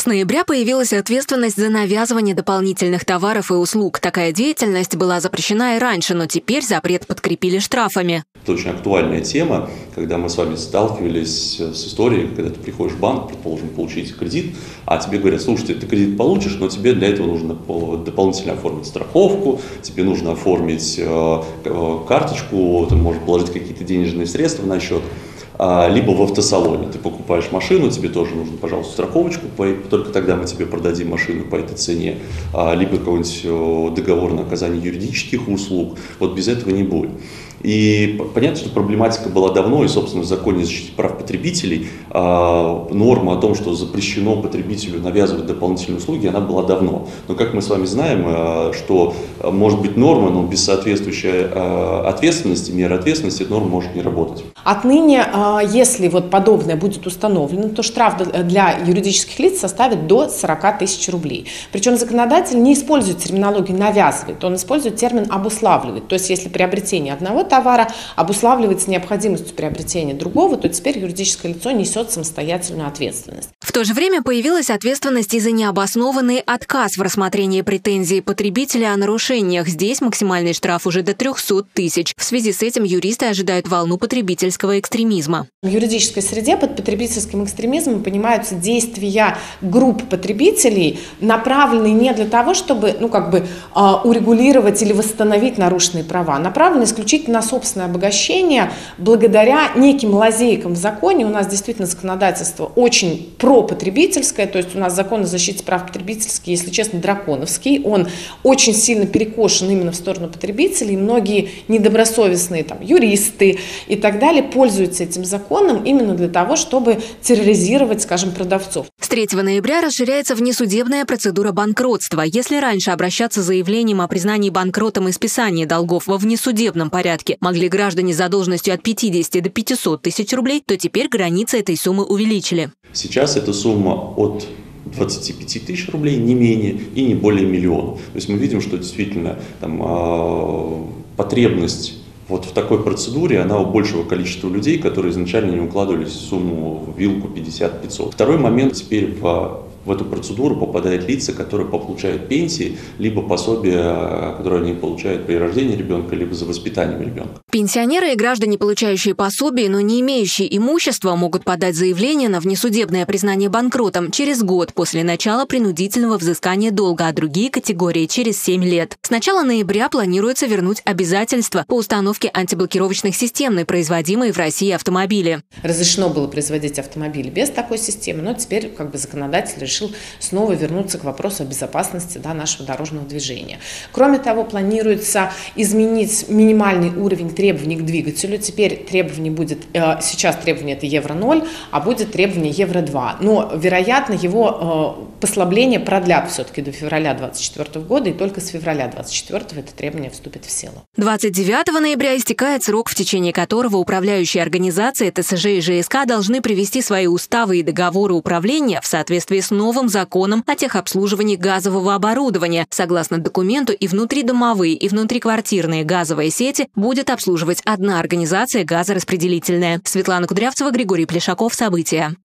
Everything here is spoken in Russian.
С ноября появилась ответственность за навязывание дополнительных товаров и услуг. Такая деятельность была запрещена и раньше, но теперь запрет подкрепили штрафами. Это очень актуальная тема, когда мы с вами сталкивались с историей, когда ты приходишь в банк, предположим, получить кредит, а тебе говорят: слушай, ты кредит получишь, но тебе для этого нужно дополнительно оформить страховку, тебе нужно оформить карточку, ты можешь положить какие-то денежные средства на счет. Либо в автосалоне ты покупаешь машину, тебе тоже нужно, пожалуйста, страховочку, только тогда мы тебе продадим машину по этой цене, либо какой-нибудь договор на оказание юридических услуг. Вот без этого не будет. И понятно, что проблематика была давно, и, собственно, в законе о защите прав потребителей норма о том, что запрещено потребителю навязывать дополнительные услуги, она была давно. Но, как мы с вами знаем, что может быть норма, но без соответствующей ответственности, меры ответственности, эта норма может не работать. Отныне, если вот подобное будет установлено, то штраф для юридических лиц составит до 40 тысяч рублей. Причем законодатель не использует терминологию «навязывает», он использует термин «обуславливает». То есть, если приобретение одного товара обуславливается необходимостью приобретения другого, то теперь юридическое лицо несет самостоятельную ответственность. В то же время появилась ответственность и за необоснованный отказ в рассмотрении претензий потребителя о нарушениях. Здесь максимальный штраф уже до 300 тысяч. В связи с этим юристы ожидают волну потребительского экстремизма. В юридической среде под потребительским экстремизмом понимаются действия групп потребителей, направленные не для того, чтобы урегулировать или восстановить нарушенные права, направленные исключительно на собственное обогащение благодаря неким лазейкам в законе. У нас действительно законодательство очень пропотребительское, то есть у нас закон о защите прав потребительских, если честно, драконовский. Он очень сильно перекошен именно в сторону потребителей. Многие недобросовестные юристы и так далее пользуются этим законом именно для того, чтобы терроризировать, скажем, продавцов. С 3 ноября расширяется внесудебная процедура банкротства. Если раньше обращаться с заявлением о признании банкротом и списании долгов во внесудебном порядке могли граждане с задолженностью от 50 до 500 тысяч рублей, то теперь границы этой суммы увеличили. Сейчас эта сумма от 25 тысяч рублей, не менее, и не более миллиона. То есть мы видим, что действительно потребность вот в такой процедуре, она у большего количества людей, которые изначально не укладывались в сумму в вилку 50-500. Второй момент: теперь в эту процедуру попадают лица, которые получают пенсии, либо пособия, которые они получают при рождении ребенка, либо за воспитанием ребенка. Пенсионеры и граждане, получающие пособие, но не имеющие имущества, могут подать заявление на внесудебное признание банкротом через год после начала принудительного взыскания долга, а другие категории – через 7 лет. С начала ноября планируется вернуть обязательства по установке антиблокировочных систем на производимые в России автомобили. Разрешено было производить автомобили без такой системы, но теперь законодатель решил снова вернуться к вопросу о безопасности нашего дорожного движения. Кроме того, планируется изменить минимальный уровень требований к двигателю. Теперь требование будет, сейчас требование это Евро-0, а будет требование Евро-2. Но, вероятно, его послабление продлят все-таки до февраля 2024 года, и только с февраля 2024 это требование вступит в силу. 29 ноября истекает срок, в течение которого управляющие организации ТСЖ и ЖСК должны привести свои уставы и договоры управления в соответствии с новым законом о техобслуживании газового оборудования. Согласно документу, и внутридомовые, и внутриквартирные газовые сети будет обслуживать одна организация газораспределительная. Светлана Кудрявцева, Григорий Плешаков. События.